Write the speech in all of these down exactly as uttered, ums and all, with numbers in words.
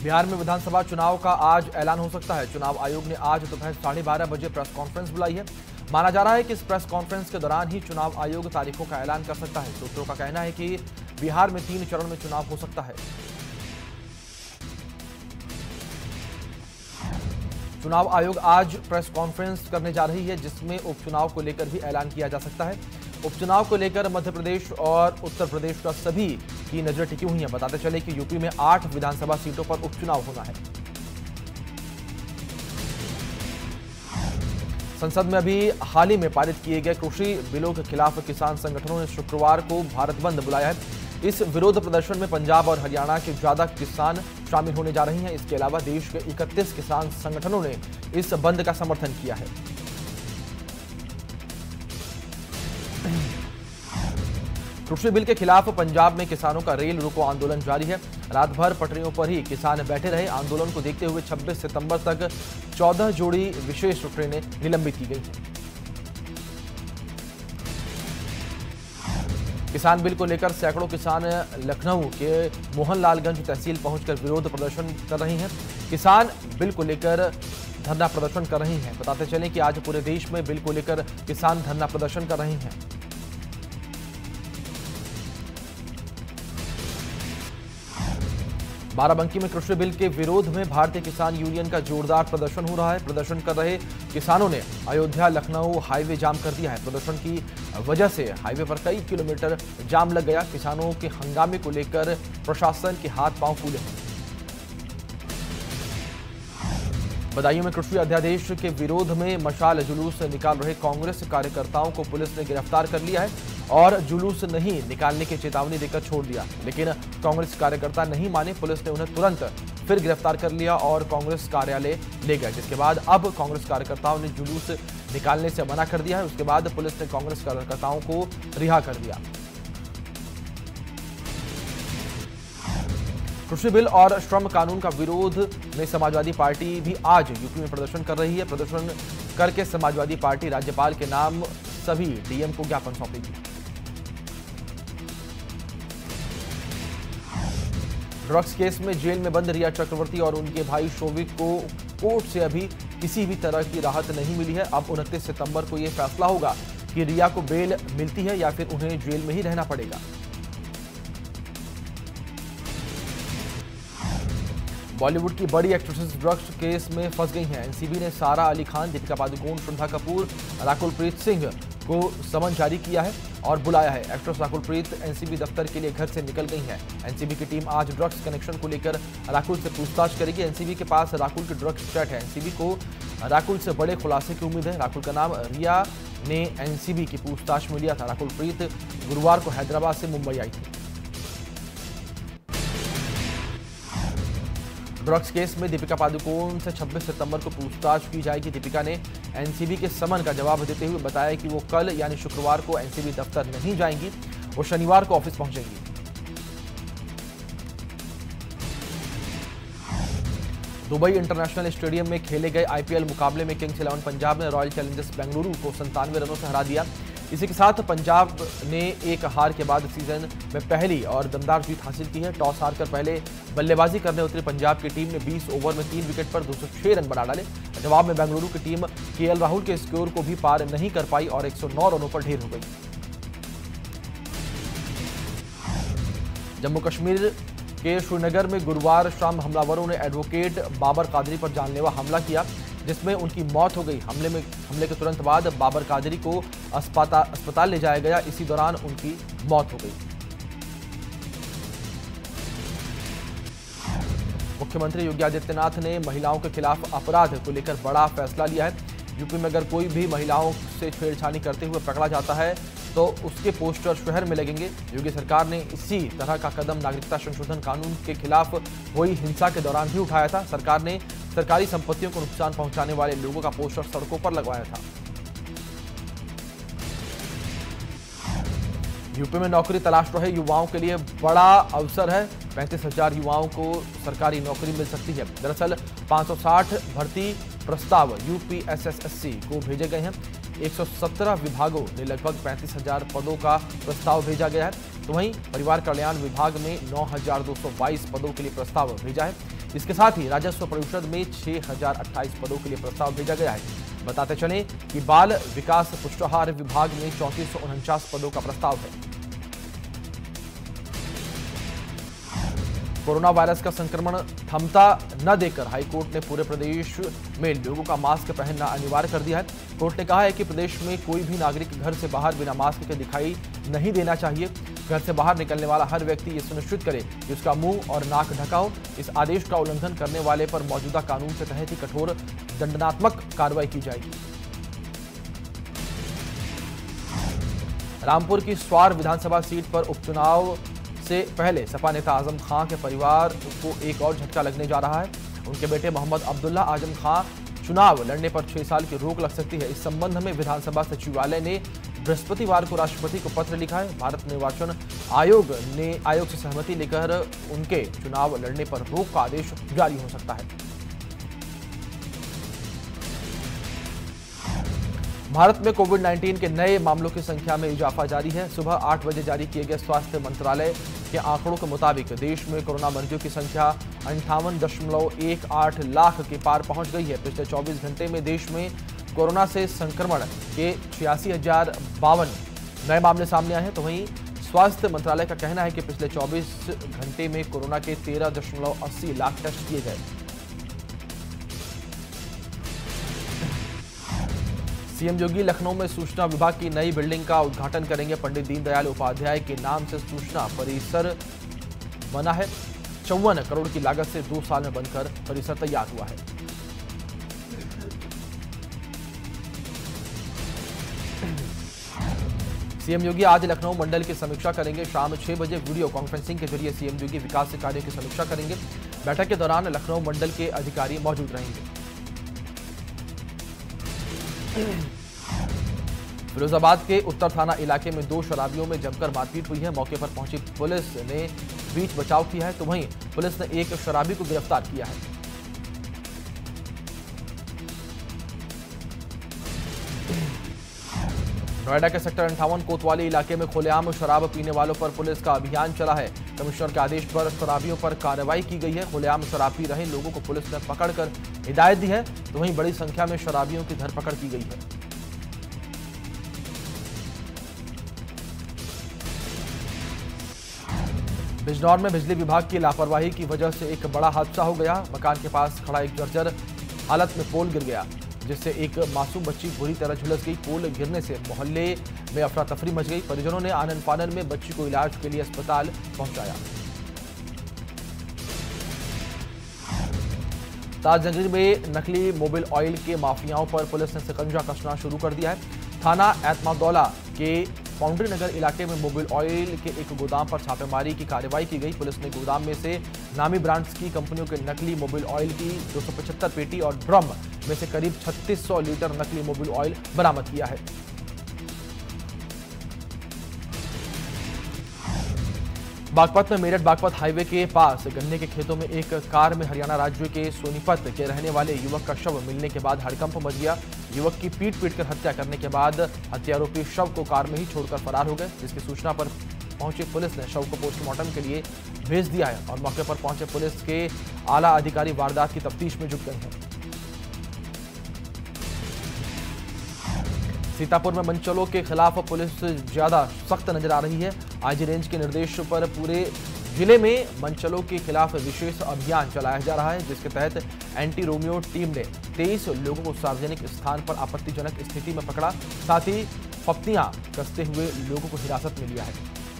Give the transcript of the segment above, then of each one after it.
बिहार में विधानसभा चुनाव का आज ऐलान हो सकता है। चुनाव आयोग ने आज दोपहर साढ़े बारह बजे प्रेस कॉन्फ्रेंस बुलाई है। माना जा रहा है कि इस प्रेस कॉन्फ्रेंस के दौरान ही चुनाव आयोग तारीखों का ऐलान कर सकता है। सूत्रों का कहना है कि बिहार में तीन चरण में चुनाव हो सकता है। चुनाव आयोग आज प्रेस कॉन्फ्रेंस करने जा रही है, जिसमें उपचुनाव को लेकर भी ऐलान किया जा सकता है। उपचुनाव को लेकर मध्य प्रदेश और उत्तर प्रदेश का सभी की नजर टिकी हुई है। बताते चले कि यूपी में आठ विधानसभा सीटों पर उपचुनाव होना है। संसद में अभी हाल ही में पारित किए गए कृषि बिलों के खिलाफ किसान संगठनों ने शुक्रवार को भारत बंद बुलाया है। इस विरोध प्रदर्शन में पंजाब और हरियाणा के ज्यादा किसान शामिल होने जा रहे हैं। इसके अलावा देश के इकतीस किसान संगठनों ने इस बंद का समर्थन किया है। कृषि बिल के खिलाफ पंजाब में किसानों का रेल रोको आंदोलन जारी है। रात भर पटरियों पर ही किसान बैठे रहे। आंदोलन को देखते हुए छब्बीस सितंबर तक चौदह जोड़ी विशेष ट्रेनें निलंबित की गई हैं। किसान बिल को लेकर सैकड़ों किसान लखनऊ के मोहनलालगंज तहसील पहुंचकर विरोध प्रदर्शन कर रहे हैं। किसान बिल को लेकर धरना प्रदर्शन कर रहे हैं। बताते चलें कि आज पूरे देश में बिल को लेकर किसान धरना प्रदर्शन कर रहे हैं। बाराबंकी में कृषि बिल के विरोध में भारतीय किसान यूनियन का जोरदार प्रदर्शन हो रहा है। प्रदर्शन कर रहे किसानों ने अयोध्या लखनऊ हाईवे जाम कर दिया है। प्रदर्शन की वजह से हाईवे पर कई किलोमीटर जाम लग गया। किसानों के हंगामे को लेकर प्रशासन के हाथ पांव फूले हैं। बदायूं में कृषि अध्यादेश के विरोध में मशाल जुलूस निकाल रहे कांग्रेस कार्यकर्ताओं को पुलिस ने गिरफ्तार कर लिया है और जुलूस नहीं निकालने की चेतावनी देकर छोड़ दिया, लेकिन कांग्रेस कार्यकर्ता नहीं माने। पुलिस ने उन्हें तुरंत फिर गिरफ्तार कर लिया और कांग्रेस कार्यालय ले गए, जिसके बाद अब कांग्रेस कार्यकर्ताओं ने जुलूस निकालने से मना कर दिया है। उसके बाद पुलिस ने कांग्रेस कार्यकर्ताओं को रिहा कर दिया। कृषि बिल और श्रम कानून का विरोध में समाजवादी पार्टी भी आज यूपी में प्रदर्शन कर रही है। प्रदर्शन करके समाजवादी पार्टी राज्यपाल के नाम सभी डीएम को ज्ञापन सौंपेगी। ड्रग्स केस में जेल में बंद रिया चक्रवर्ती और उनके भाई शोविक को कोर्ट से अभी किसी भी तरह की राहत नहीं मिली है। अब उनतीस सितंबर को यह फैसला होगा कि रिया को बेल मिलती है या फिर उन्हें जेल में ही रहना पड़ेगा। बॉलीवुड की बड़ी एक्ट्रेसेस ड्रग्स केस में फंस गई हैं। एनसीबी ने सारा अली खान, दीपिका पादुकोण, श्रद्धा कपूर, राकुल प्रीत सिंह को समन जारी किया है और बुलाया है। एक्ट्रेस राकुल प्रीत एनसीबी दफ्तर के लिए घर से निकल गई हैं। एनसीबी की टीम आज ड्रग्स कनेक्शन को लेकर राकुल से पूछताछ करेगी। एनसीबी के पास राकुल की ड्रग्स चैट है। एनसीबी को राकुल से बड़े खुलासे की उम्मीद है। राकुल का नाम रिया ने एनसीबी की पूछताछ में लिया था। राकुल प्रीत गुरुवार को हैदराबाद से मुंबई आई थी। ड्रग्स केस में दीपिका पादुकोण से छब्बीस सितंबर को पूछताछ की जाएगी। दीपिका ने एनसीबी के समन का जवाब देते हुए बताया कि वो कल यानी शुक्रवार को एनसीबी दफ्तर नहीं जाएंगी, वो शनिवार को ऑफिस पहुंचेंगी। दुबई इंटरनेशनल स्टेडियम में खेले गए आईपीएल मुकाबले में किंग्स इलेवन पंजाब ने रॉयल चैलेंजर्स बेंगलुरु को संतानवे रनों से हरा दिया। इसी के साथ पंजाब ने एक हार के बाद सीजन में पहली और दमदार जीत हासिल की है। टॉस हारकर पहले बल्लेबाजी करने उतरी पंजाब की टीम ने बीस ओवर में तीन विकेट पर दो सौ छह रन बना डाले। जवाब में बेंगलुरु की टीम केएल राहुल के स्कोर को भी पार नहीं कर पाई और एक सौ नौ रनों पर ढेर हो गई। जम्मू कश्मीर के श्रीनगर में गुरुवार शाम हमलावरों ने एडवोकेट बाबर कादरी पर जानलेवा हमला किया, जिसमें उनकी मौत हो गई। हमले में हमले के तुरंत बाद बाबर कादरी को अस्पताल अस्पताल ले जाया गया। इसी दौरान उनकी मौत हो गई। मुख्यमंत्री योगी आदित्यनाथ ने महिलाओं के खिलाफ अपराध को लेकर बड़ा फैसला लिया है। यूपी में अगर कोई भी महिलाओं से छेड़छाड़ी करते हुए पकड़ा जाता है तो उसके पोस्टर शहर में लगेंगे। योगी सरकार ने इसी तरह का कदम नागरिकता संशोधन कानून के खिलाफ हुई हिंसा के दौरान भी उठाया था। सरकार ने सरकारी संपत्तियों को नुकसान पहुंचाने वाले लोगों का पोस्टर सड़कों पर लगवाया था। यूपी में नौकरी तलाश रहे युवाओं के लिए बड़ा अवसर है। पैंतीस हजार युवाओं को सरकारी नौकरी मिल सकती है। दरअसल पाँच सौ साठ भर्ती प्रस्ताव यूपीएसएससी को भेजे गए हैं। एक सौ सत्रह विभागों ने लगभग पैंतीस हजार पदों का प्रस्ताव भेजा गया है। तो वहीं परिवार कल्याण विभाग में नौ हजार दो सौ बाईस पदों के लिए प्रस्ताव भेजा है। इसके साथ ही राजस्व परिषद में छह हजार अट्ठाईस पदों के लिए प्रस्ताव भेजा गया है। बताते चले कि बाल विकास पुष्टाहार विभाग में चौंतीस सौ उनचास पदों का प्रस्ताव है। कोरोना वायरस का संक्रमण थमता न देकर हाईकोर्ट ने पूरे प्रदेश में लोगों का मास्क पहनना अनिवार्य कर दिया है। कोर्ट ने कहा है कि प्रदेश में कोई भी नागरिक घर से बाहर बिना मास्क के दिखाई नहीं देना चाहिए। घर से बाहर निकलने वाला हर व्यक्ति ये सुनिश्चित करे कि उसका मुंह और नाक ढका हो। इस आदेश का उल्लंघन करने वाले पर मौजूदा कानून के तहत ही कठोर दंडात्मक कार्रवाई की जाएगी। रामपुर की स्वार विधानसभा सीट पर उपचुनाव से पहले सपा नेता आजम खां के परिवार को एक और झटका लगने जा रहा है। उनके बेटे मोहम्मद अब्दुल्ला आजम खां चुनाव लड़ने पर छह साल की रोक लग सकती है। इस संबंध में विधानसभा सचिवालय ने बृहस्पतिवार को राष्ट्रपति को पत्र लिखा है। भारत निर्वाचन आयोग ने आयोग से सहमति लेकर उनके चुनाव लड़ने पर रोक का आदेश जारी हो सकता है। भारत में कोविड उन्नीस के नए मामलों की संख्या में इजाफा जारी है। सुबह आठ बजे जारी किए गए स्वास्थ्य मंत्रालय के आंकड़ों के मुताबिक देश में कोरोना मरीजों की संख्या अंठावन दशमलव एक आठ लाख के पार पहुंच गई है। पिछले चौबीस घंटे में देश में कोरोना से संक्रमण के छियासी हजार बावन नए मामले सामने आए हैं। तो वहीं स्वास्थ्य मंत्रालय का कहना है कि पिछले चौबीस घंटे में कोरोना के तेरह दशमलव अस्सी लाख टेस्ट किए गए। सीएम योगी लखनऊ में सूचना विभाग की नई बिल्डिंग का उद्घाटन करेंगे। पंडित दीनदयाल उपाध्याय के नाम से सूचना परिसर बना है। चौवन करोड़ की लागत से दो साल में बनकर परिसर तैयार हुआ है। सीएम योगी आज लखनऊ मंडल की समीक्षा करेंगे। शाम छह बजे वीडियो कॉन्फ्रेंसिंग के जरिए सीएम योगी विकास कार्यों की समीक्षा करेंगे। बैठक के दौरान लखनऊ मंडल के अधिकारी मौजूद रहेंगे। फिरोजाबाद के उत्तर थाना इलाके में दो शराबियों में जमकर मारपीट हुई है। मौके पर पहुंची पुलिस ने बीच बचाव किया है। तो वहीं पुलिस ने एक शराबी को गिरफ्तार किया है। नोएडा के सेक्टर अंठावन कोतवाली इलाके में खुलेआम शराब पीने वालों पर पुलिस का अभियान चला है। कमिश्नर के आदेश पर शराबियों पर कार्रवाई की गई है। खुलेआम शराब पी रहे लोगों को पुलिस ने पकड़कर हिदायत दी है। तो वहीं बड़ी संख्या में शराबियों की धरपकड़ की गई है। बिजनौर में बिजली विभाग की लापरवाही की वजह से एक बड़ा हादसा हो गया। मकान के पास खड़ा एक जर्जर हालत में पोल गिर गया, जिससे एक मासूम बच्ची बुरी तरह झुलस गई। पोल गिरने से मोहल्ले में अफरा तफरी मच गई। परिजनों ने आनन फानन में बच्ची को इलाज के लिए अस्पताल पहुंचाया। ताजनगरी में नकली मोबिल ऑयल के माफियाओं पर पुलिस ने शिकंजा कसना शुरू कर दिया है। थाना एतमादौला के फाउंड्री नगर इलाके में मोबिल ऑयल के एक गोदाम पर छापेमारी की कार्रवाई की गई। पुलिस ने गोदाम में से नामी ब्रांड्स की कंपनियों के नकली मोबिल ऑयल की दो सौ पचहत्तर पेटी और ड्रम में से करीब छत्तीस सौ लीटर नकली मोबिल ऑयल बरामद किया है। बागपत में मेरठ बागपत हाईवे के पास गन्ने के खेतों में एक कार में हरियाणा राज्य के सोनीपत के रहने वाले युवक का शव मिलने के बाद हड़कंप मच गया। युवक की पीट पीट कर हत्या करने के बाद हत्यारोपी शव को कार में ही छोड़कर फरार हो गए। जिसकी सूचना पर पहुंची पुलिस ने शव को पोस्टमार्टम के लिए भेज दिया है और मौके पर पहुंचे पुलिस के आला अधिकारी वारदात की तफ्तीश में जुट गए हैं। सीतापुर में मनचलों के खिलाफ पुलिस ज्यादा सख्त नजर आ रही है। आईजी रेंज के निर्देश पर पूरे जिले में मनचलों के खिलाफ विशेष अभियान चलाया जा रहा है, जिसके तहत एंटी रोमियो टीम ने तेईस लोगों को सार्वजनिक स्थान पर आपत्तिजनक स्थिति में पकड़ा। साथ ही पत्तियां कसते हुए लोगों को हिरासत में लिया है।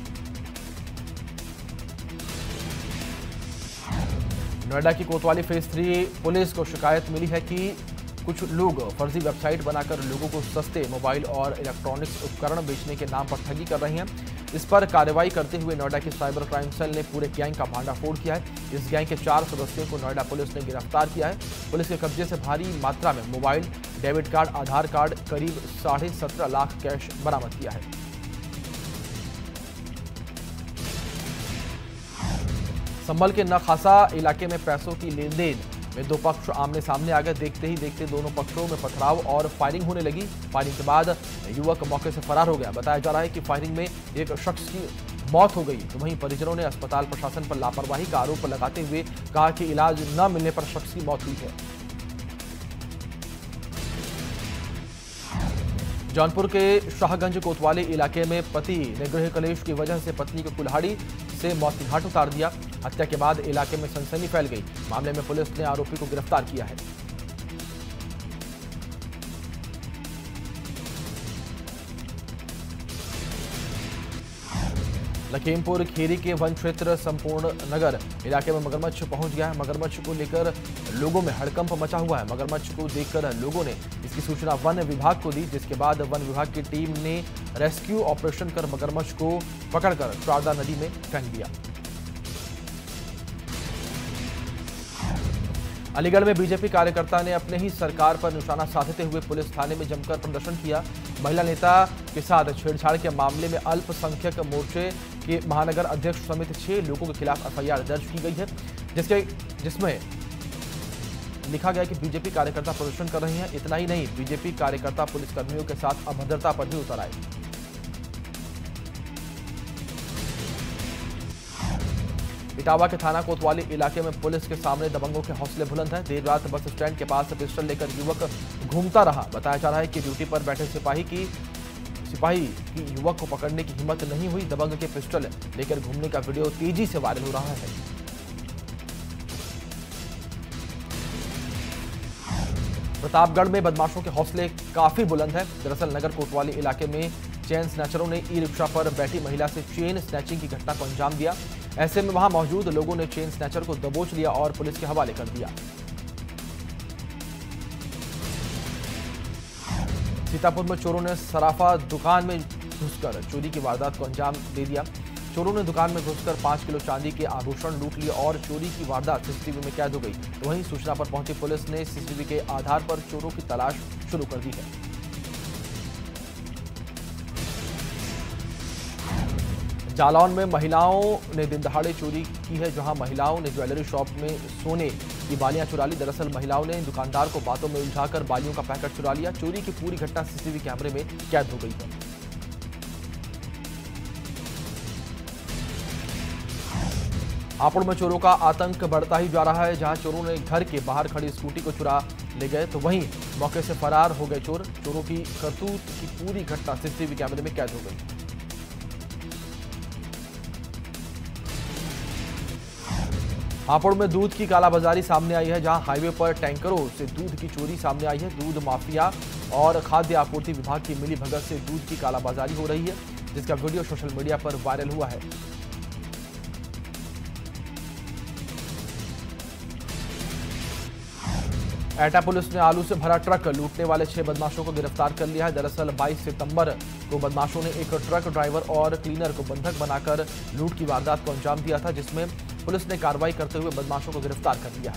नोएडा की कोतवाली फेज थ्री पुलिस को शिकायत मिली है कि कुछ लोग फर्जी वेबसाइट बनाकर लोगों को सस्ते मोबाइल और इलेक्ट्रॉनिक्स उपकरण बेचने के नाम पर ठगी कर रहे हैं। इस पर कार्रवाई करते हुए नोएडा की साइबर क्राइम सेल ने पूरे गैंग का भांडाफोड़ किया है। इस गैंग के चार सदस्यों को नोएडा पुलिस ने गिरफ्तार किया है। पुलिस के कब्जे से भारी मात्रा में mobile, debit card, Aadhaar card, करीब साढ़े सत्रह लाख कैश बरामद किया है। संभल के नखासा इलाके में पैसों की लेन देन में दो पक्ष आमने सामने आ गए। देखते ही देखते दोनों पक्षों में पथराव और फायरिंग होने लगी। फायरिंग के बाद युवक मौके से फरार हो गया। बताया जा रहा है कि फायरिंग में एक शख्स की मौत हो गई। तो वहीं परिजनों ने अस्पताल प्रशासन पर लापरवाही का आरोप लगाते हुए कहा कि इलाज न मिलने पर शख्स की मौत हुई है। जौनपुर के शाहगंज कोतवाली इलाके में पति ने गृह कलेश की वजह से पत्नी को कुल्हाड़ी से मौत के घाट उतार दिया। हत्या के बाद इलाके में सनसनी फैल गई। मामले में पुलिस ने आरोपी को गिरफ्तार किया है। लखीमपुर खीरी के वन क्षेत्र संपूर्ण नगर इलाके में मगरमच्छ पहुंच गया है। मगरमच्छ को लेकर लोगों में हड़कंप मचा हुआ है। मगरमच्छ को देखकर लोगों ने इसकी सूचना वन विभाग को दी, जिसके बाद वन विभाग की टीम ने रेस्क्यू ऑपरेशन कर मगरमच्छ को पकड़कर शारदा नदी में फेंक दिया। अलीगढ़ में बीजेपी कार्यकर्ता ने अपने ही सरकार पर निशाना साधते हुए पुलिस थाने में जमकर प्रदर्शन किया। महिला नेता के साथ छेड़छाड़ के मामले में अल्पसंख्यक मोर्चे के महानगर अध्यक्ष समेत छह लोगों के खिलाफ एफ आई आर दर्ज की गई है, जिसके जिसमें लिखा गया कि बीजेपी कार्यकर्ता प्रदर्शन कर रहे हैं। इतना ही नहीं, बीजेपी कार्यकर्ता पुलिसकर्मियों के साथ अभद्रता पर भी उतर आए। इटावा के थाना कोतवाली इलाके में पुलिस के सामने दबंगों के हौसले बुलंद हैं। देर रात बस स्टैंड के पास पिस्टल लेकर युवक घूमता रहा। बताया जा रहा है कि ड्यूटी पर बैठे सिपाही की सिपाही की युवक को पकड़ने की हिम्मत नहीं हुई। दबंग के पिस्टल लेकर घूमने का वीडियो तेजी से वायरल हो रहा है। प्रतापगढ़ में बदमाशों के हौसले काफी बुलंद है। दरअसल नगर कोतवाली इलाके में चेन स्नैचरों ने ई रिक्शा पर बैठी महिला से चेन स्नैचिंग की घटना को अंजाम दिया। ऐसे में वहां मौजूद लोगों ने चेन स्नैचर को दबोच लिया और पुलिस के हवाले कर दिया। सीतापुर में चोरों ने सराफा दुकान में घुसकर चोरी की वारदात को अंजाम दे दिया। चोरों ने दुकान में घुसकर पांच किलो चांदी के आभूषण लूट लिए और चोरी की वारदात सीसीटीवी में कैद हो गई। तो वहीं सूचना पर पहुंची पुलिस ने सीसीटीवी के आधार पर चोरों की तलाश शुरू कर दी है। जालौन में महिलाओं ने दिन दहाड़े चोरी की है, जहां महिलाओं ने ज्वेलरी शॉप में सोने की बालियां चुरा ली। दरअसल महिलाओं ने दुकानदार को बातों में उलझाकर बालियों का पैकेट चुरा लिया। चोरी की पूरी घटना सीसीटीवी कैमरे में कैद हो गई है। हापुड़ में चोरों का आतंक बढ़ता ही जा रहा है, जहां चोरों ने घर के बाहर खड़ी स्कूटी को चुरा ले गए, तो वहीं मौके से फरार हो गए चोर। चोरों की करतूत की पूरी घटना सीसीटीवी कैमरे में कैद हो गई। हापुड़ में दूध की कालाबाजारी सामने आई है, जहां हाईवे पर टैंकरों से दूध की चोरी सामने आई है। दूध माफिया और खाद्य आपूर्ति विभाग की मिली भगत से दूध की कालाबाजारी हो रही है, जिसका वीडियो सोशल मीडिया पर वायरल हुआ है। एटा पुलिस ने आलू से भरा ट्रक लूटने वाले छह बदमाशों को गिरफ्तार कर लिया है। दरअसल बाईस सितंबर को बदमाशों ने एक ट्रक ड्राइवर और क्लीनर को बंधक बनाकर लूट की वारदात को अंजाम दिया था, जिसमें पुलिस ने कार्रवाई करते हुए बदमाशों को गिरफ्तार कर लिया है।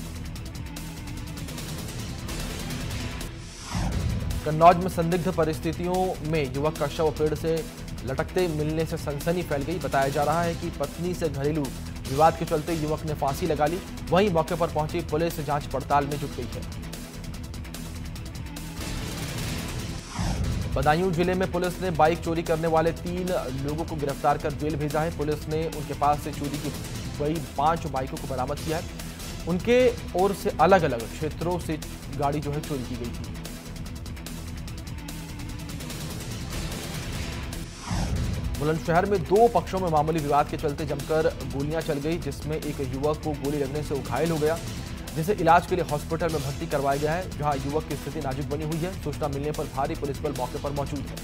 कन्नौज में संदिग्ध परिस्थितियों में युवक का शव पेड़ से लटकते मिलने से सनसनी फैल गई। बताया जा रहा है कि पत्नी से घरेलू विवाद के चलते युवक ने फांसी लगा ली। वहीं मौके पर पहुंची पुलिस जांच पड़ताल में जुट गई है। बदायूं जिले में पुलिस ने बाइक चोरी करने वाले तीन लोगों को गिरफ्तार कर जेल भेजा है। पुलिस ने उनके पास से चोरी की गई पांच बाइकों को बरामद किया है। उनके ओर से अलग अलग क्षेत्रों से गाड़ी जो है चोरी की गई थी। बुलंदशहर में दो पक्षों में मामूली विवाद के चलते जमकर गोलियां चल गई, जिसमें एक युवक को गोली लगने से घायल हो गया, जिसे इलाज के लिए हॉस्पिटल में भर्ती करवाया गया है, जहां युवक की स्थिति नाजुक बनी हुई है। सूचना मिलने पर भारी पुलिस बल मौके पर मौजूद है।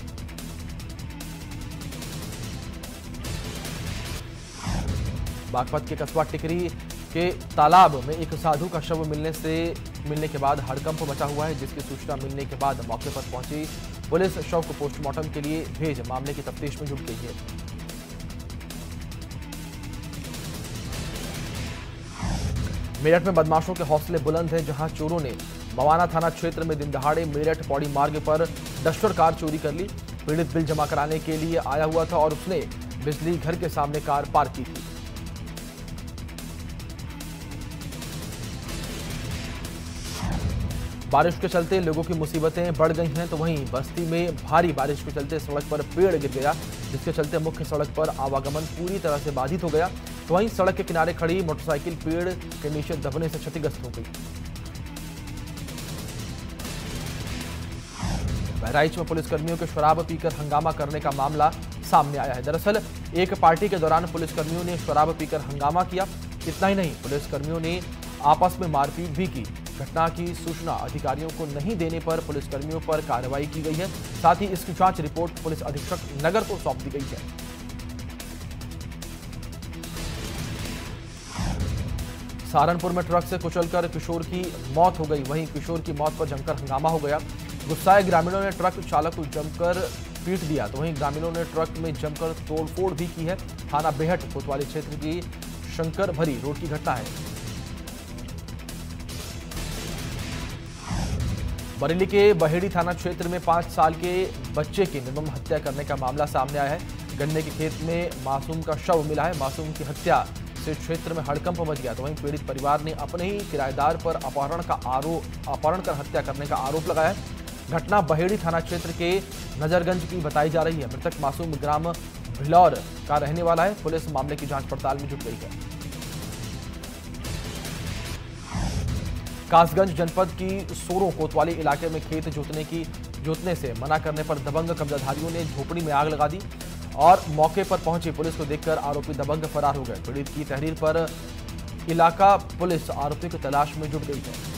बागपत के कस्बा टिकरी के तालाब में एक साधु का शव मिलने से मिलने के बाद हड़कंप मचा हुआ है, जिसकी सूचना मिलने के बाद मौके पर पहुंची पुलिस शव को पोस्टमार्टम के लिए भेज मामले की तफ्तीश में जुट गई है। मेरठ में बदमाशों के हौसले बुलंद हैं, जहां चोरों ने मवाना थाना क्षेत्र में दिन दहाड़े मेरठ पौड़ी मार्ग पर डस्टर कार चोरी कर ली। पीड़ित बिल जमा कराने के लिए आया हुआ था और उसने बिजली घर के सामने कार पार्क की थी। बारिश के चलते लोगों की मुसीबतें बढ़ गई हैं, तो वहीं बस्ती में भारी बारिश के चलते सड़क पर पेड़ गिर गया, जिसके चलते मुख्य सड़क पर आवागमन पूरी तरह से बाधित हो गया। तो वहीं सड़क के किनारे खड़ी मोटरसाइकिल पेड़ के नीचे दबने से क्षतिग्रस्त हो गई। बहराइच में पुलिसकर्मियों के शराब पीकर हंगामा करने का मामला सामने आया है। दरअसल एक पार्टी के दौरान पुलिसकर्मियों ने शराब पीकर हंगामा किया। इतना ही नहीं, पुलिसकर्मियों ने आपस में मारपीट भी की। घटना की सूचना अधिकारियों को नहीं देने पर पुलिसकर्मियों पर कार्रवाई की गई है। साथ ही इसकी जांच रिपोर्ट पुलिस अधीक्षक नगर को सौंप दी गई है। सहारनपुर में ट्रक से कुचलकर किशोर की मौत हो गई। वहीं किशोर की मौत पर जमकर हंगामा हो गया। गुस्साए ग्रामीणों ने ट्रक चालक को जमकर पीट दिया। तो वहीं ग्रामीणों ने ट्रक में जमकर तोड़फोड़ भी की है। थाना बेहट कोतवाली क्षेत्र की शंकर भरी रोड की घटना है। बरेली के बहेड़ी थाना क्षेत्र में पांच साल के बच्चे की निर्मम हत्या करने का मामला सामने आया है। गन्ने के खेत में मासूम का शव मिला है। मासूम की हत्या से क्षेत्र में हड़कंप मच गया। तो वहीं पीड़ित परिवार ने अपने ही किराएदार पर अपहरण का आरोप अपहरण कर हत्या करने का आरोप लगाया है। घटना बहेड़ी थाना क्षेत्र के नजरगंज की बताई जा रही है। मृतक मासूम ग्राम भिलौर का रहने वाला है। पुलिस मामले की जांच पड़ताल में जुट गई है। कासगंज जनपद की सोरो कोतवाली इलाके में खेत जोतने की जोतने से मना करने पर दबंग कब्जाधारियों ने झोपड़ी में आग लगा दी और मौके पर पहुंची पुलिस को देखकर आरोपी दबंग फरार हो गए। पीड़ित की तहरीर पर इलाका पुलिस आरोपी की तलाश में जुट गई है।